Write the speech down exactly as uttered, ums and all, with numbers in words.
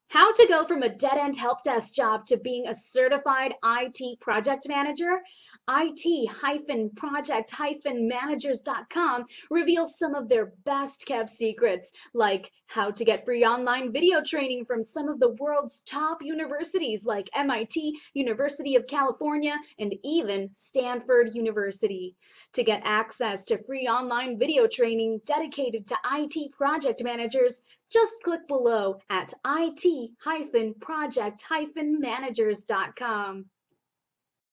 How to go from a dead-end help desk job to being a certified I T project manager? I T project managers dot com reveals some of their best kept secrets, like how to get free online video training from some of the world's top universities like M I T, University of California, and even Stanford University. To get access to free online video training dedicated to I T project managers, just click below at I T project managers dot com.